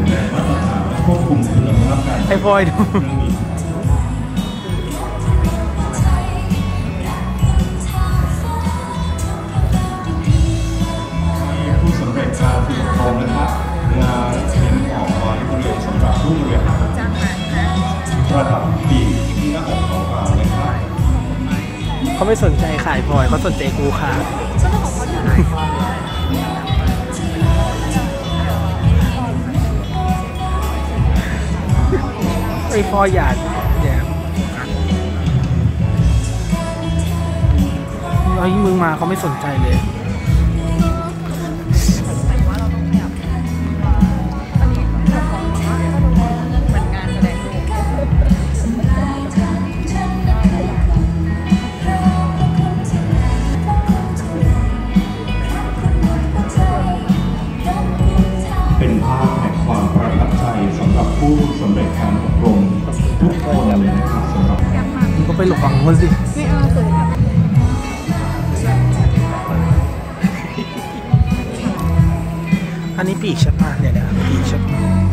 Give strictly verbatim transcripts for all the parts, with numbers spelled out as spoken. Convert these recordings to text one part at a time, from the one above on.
และมาตรฐานควบคุมคุณภาพการไอ้พลอยดูผู้สำเร็จการฝึกอบรมนะครับงานเป็นของบริษัทสำหรับผู้บริหารระดับปีที่หน้าอกของเรานะครับเขาไม่สนใจขายพลอยเขาสนใจกูค่ะไอ้พลอยอยากแย่ไอ้มึงมาเขาไม่สนใจเลยผู้สำเร็จการอบรมทุกคนเลยนะครับสำหรับมึงก็ไปหลบฝั่งนู้นสิไม่เอาเลยอันนี้ปีกใช่ปะเนี่ยเนี่ยปีกใช่ปะ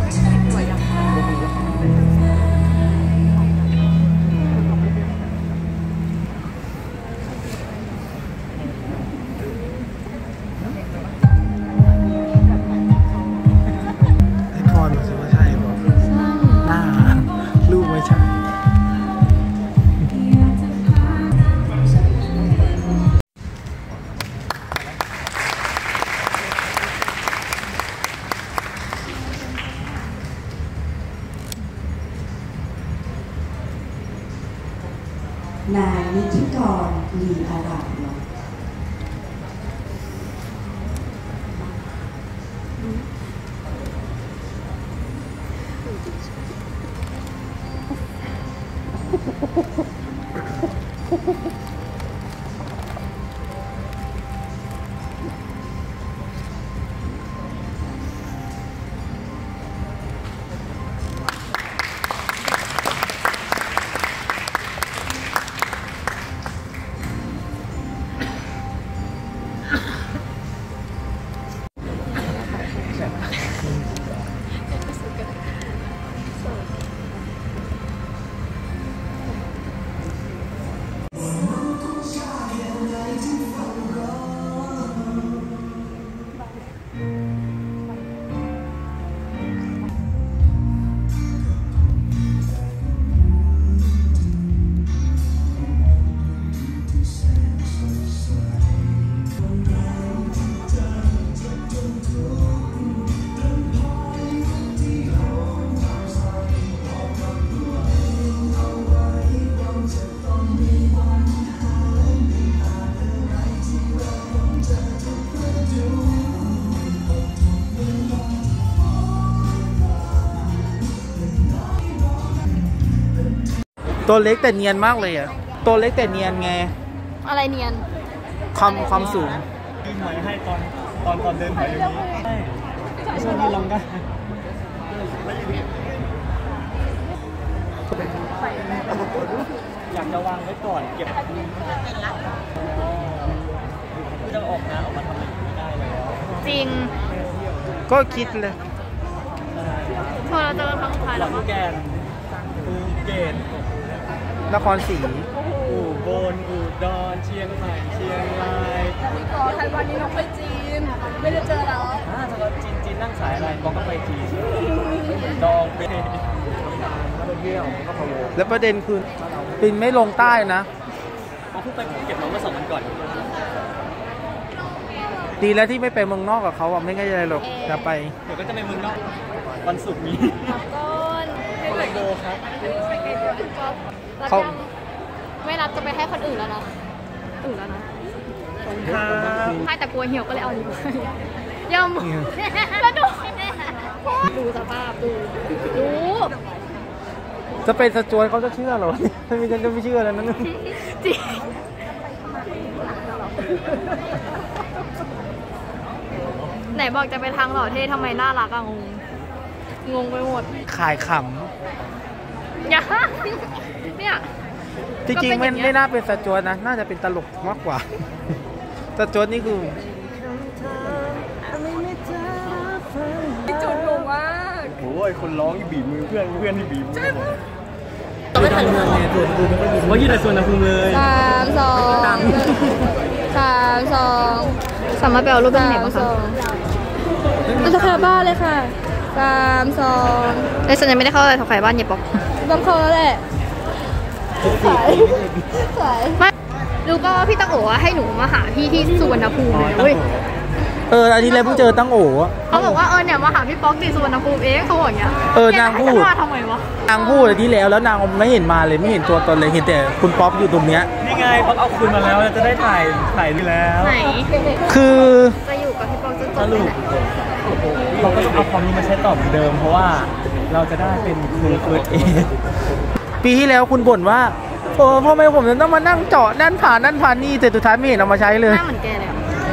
นายนิติกรลีอารัมตัวเล็กแต่เนียนมากเลยอ่ะตัวเล็กแต่เนียนไงอะไรเนียนความความสูงยื่นไม้ให้ตอนตอนตอนเดินถอยอย่างนี้ใช่ช่วงที่ลงได้อยากจะวางไว้ก่อนเก็บจะออกนะออกมาทำอะไรไม่ได้เลยจริงก็คิดเลยพอเราเจอครั้งสุดท้ายแล้วก็แกนภูเก็ตนครศรีอุบลอุดรเชียงใหม่เชียงรายก่อนไทยวันนี้น้องไปจีนไม่ได้เจอแล้วอ่าจะก็จีนจีนนั่งสายอะไรบอกก็ไปจีนดองไปเที่ยวก็พะโล้แล้วประเด็นคือปินไม่ลงใต้นะเขาเพิ่งไปภูเก็ตมาเมื่อสองวันก่อนดีแล้วที่ไม่ไปเมืองนอกกับเขาอ่ะไม่ง่ายเลยหรอกจะไปเดี๋ยวก็จะไปเมืองนอกวันศุกร์นี้ต้นโลโบครับเขาไม่รับจะไปให้คนอื่นแล้วนะอื่นแล้วนะให้แต่กลัวเหี่ยวก็เลยเอาอยู่ย่ำแล้วดูดูสภาพดูดูจะเป็นสจวตเขาจะเชื่อหรอถ้าไม่ฉันจะไม่เชื่อแล้วนั่นจริงไหนบอกจะไปทางหล่อเท่ทำไมน่ารักอะงงงงไปหมดขายขำอย่าเนี่ยจริงๆไม่ไม่น่าเป็นสจวตนะน่าจะเป็นตลกมากกว่าสจวตนี่คือจุดหนูมากโอ้ไอ้คนร้องที่บีบมือเพื่อนเพื่อนที่บีบมือไม่ทันเมืองเนี่ยส่วนภูมิไม่ค่อยบีบว่ายืนแต่ส่วนภูมิเลยสามสองสามสองสามารถไปเอารูปได้ไหนบ้างคะมันจะคาบ้านเลยค่ะสามสองไอ้ฉันยังไม่ได้เข้าเลยถอดไฟบ้านเย็บบอกต้องเข้าแล้วแหละสายสายไม่รู้ป่ะว่าพี่ตั้งโอ๋ให้หนูมาหาพี่ที่สุวรรณภูมิเลยเว้ยเอออาทิตย์แล้วเพิ่งเจอตั้งโอ๋เขาบอกว่าเออเนี่ยมาหาพี่ป๊อกที่สุวรรณภูมิเองเขาบอกอย่างเงี้ยเออนางพูดทำไมวะนางพูดอาทิตย์แล้วแล้วนางไม่เห็นมาเลยไม่เห็นตัวตนเลยเห็นแต่คุณป๊อกอยู่ตรงเนี้ยนี่ไงป๊อกเอาคืนมาแล้วจะได้ถ่ายถ่ายดีแล้วไหนคือจะอยู่กับพี่ป๊อกจนจบเลยเขาก็ต้องเอาความรู้มาใช้ตอบเหมือนเดิมเพราะว่าเราจะได้เป็นครูเฟิร์สเอดปีที่แล้วคุณบ่นว่าโอ้พ่อแม่ผมต้องมานั่งเจาะนั่นผ่านนั่นผ่านนี่แต่สุดท้ายไม่เห็นเอามาใช้เลยหน้าเหมือนแกเลย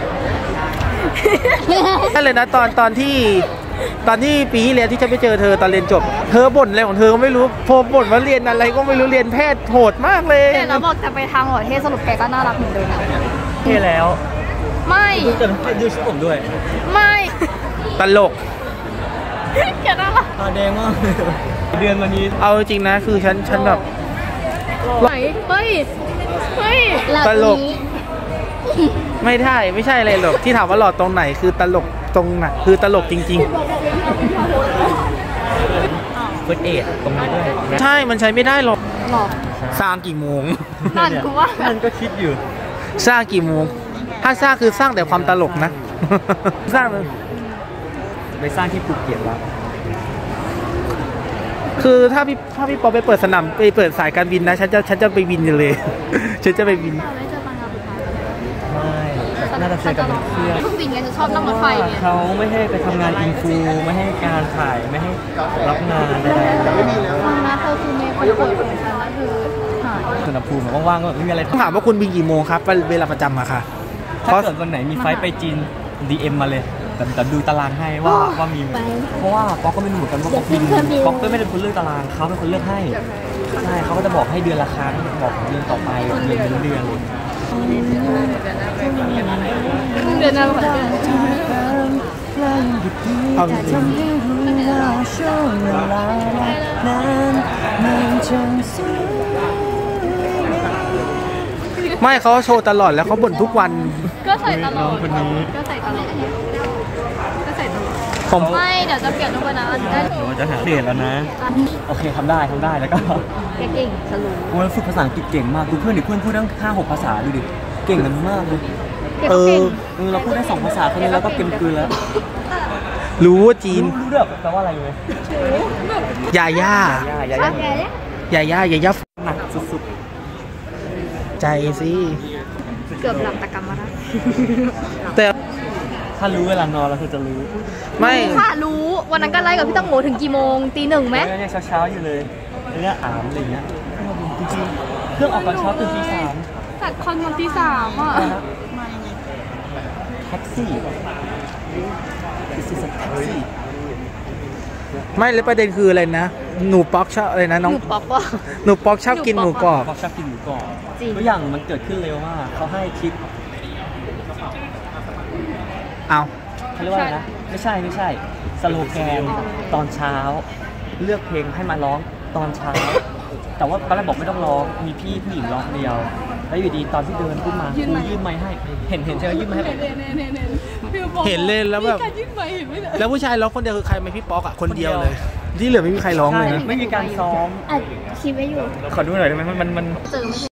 นั่นเลยนะตอนตอนที่ตอนที่ปีที่แล้วที่ฉันไปเจอเธอตอนเรียนจบเธอบ่นอะไรของเธอก็ไม่รู้พอบ่นว่าเรียนอะไรก็ไม่รู้เรียนแพทย์โหดมากเลยเนี่ยเราบอกจะไปทางหล่อเท่สรุปแกก็น่ารักเหมือนเดิมเท่แล้วไม่จะดูชุดผมด้วยไม่ตลกแกน่ารักตาแดงมากเดือนวันนี้เอาจริงนะคือฉันฉันแบบไหนเฮ้ยเฮ้ยตลกไม่ใช่ไม่ใช่อะไรหรอกที่ถามว่าหล่อตรงไหนคือตลกตรงไหนคือตลกจริงๆเฟิร์สเอดตรงนี้ด้วยใช่มันใช้ไม่ได้หรอกหรอสร้างกี่โมงนั่นกูว่านั่นก็คิดอยู่สร้างกี่โมงถ้าสร้างคือสร้างแต่ความตลกนะสร้างไปสร้างที่ภูเก็ตแล้วคือถ้าพี่ถ้าพี่ปอไปเปิดสนามไปเปิดสายการบินนะฉันจะฉันจะไปบินเลยฉันจะไปบินไม่น่าจะเจอกับเพื่อนเครื่องบินไงจะชอบนั่งรถไฟไงเขาไม่ให้ไปทำงานอินฟูไม่ให้การถ่ายไม่ให้รับงานใดๆฟังนะเธอคือเมย์คนป่วยของฉันแล้วคือหายสุนภูมิว่างๆก็ไม่มีอะไรต้องถามว่าคุณบินกี่โมงครับเวลาประจำอะค่ะถ้าเกิดวันไหนมีไฟไปจีน ดี เอ็ม มาเลยแต่แต่ดูตารางให้ว่าว่ามีเพราะว่าป๊อกก็ไม่รู้เหมือนกันว่าป๊อกบินป๊อกก็ไม่ได้คนเลือกตารางเขาเป็นคนเลือกให้ใช่เขาก็จะบอกให้เดือนละครั้งบอกเดือนต่อไปเดือนเดือนเดือนหน้าเอาไม่เขาโชว์ตลอดแล้วเขาบ่นทุกวันก็ใส่ตลอดคนนี้ก็ใส่ตลอดก็ใส่ตลอดผมไม่เดี๋ยวจะเปลี่ยนรูปนะได้เดี๋ยวจะหาเปลี่ยนแล้วนะโอเคทำได้ทำได้แล้วก็เก่งสรุปกูฝึกภาษาอังกฤษเก่งมากกูเพื่อนอีกเพื่อนพูดตั้งห้าหกภาษาดูดิเก่งกันมากเลยเออเออเราพูดได้สองภาษาแค่นี้แล้วก็เก่งคืนแล้วรู้ว่าจีนรู้เรื่องแปลว่าอะไรไหมยาย่ายาย่ายาย่ายาย่าหนักสุดๆใจสิเกือบหลับตะกรรมมาแล้วแต่ถ้ารู้เวลานอนเราคือจะรู้ไม่ค่ะรู้วันนั้นก็ไล่กับพี่ตั้งโหถึงกี่โมงตีหนึ่งไหมเนี่ยเช้าเช้าอยู่เลยเนี่ยอ่านอะไรเงี้ยจริงๆเครื่องออกตอนเช้าตื่นตีสามจัดคอนตอนตีสามอ่ะแท็กซี่ไม่เลยประเด็นคืออะไรนะหนูป๊อกชอบอะไรนะน้องหนูป๊อกว่าหนูป๊อกชอบกินหมูกรอบป๊อกชอบกินหมูกรอบตัวอย่างมันเกิดขึ้นเร็วมากเขาให้คิดเอาเขาเรียกว่าอะไรนะไม่ใช่ไม่ใช่สโลแกนตอนเช้าเลือกเพลงให้มาร้องตอนเช้าแต่ว่าตอนแรกบอกไม่ต้องร้องมีพี่ผู้หญิงร้องเดียวแล้วอยู่ดีตอนที่เดินขึ้นมาครูยื่นไมค์ให้เห็นเห็นใช่ไหมยื่นไมค์ให้เห็นเลยแล้วแบบแล้วผู้ชายร้องคนเดียวคือใครไม่พี่ป๊อกอะคนเดียวเลยที่เหลือไม่มีใครร้องเลยนะไม่มีการซ้อมอัดคลิปไว้อยู่ขอดูหน่อยได้ไหมมันมัน